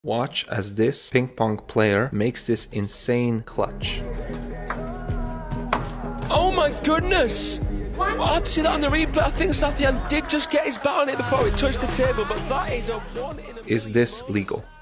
Watch as this ping pong player makes this insane clutch. Oh my goodness! Well, I'd see that on the replay. I think Sathian did just get his bat on it before it touched the table, but that is a one in a... Is this legal?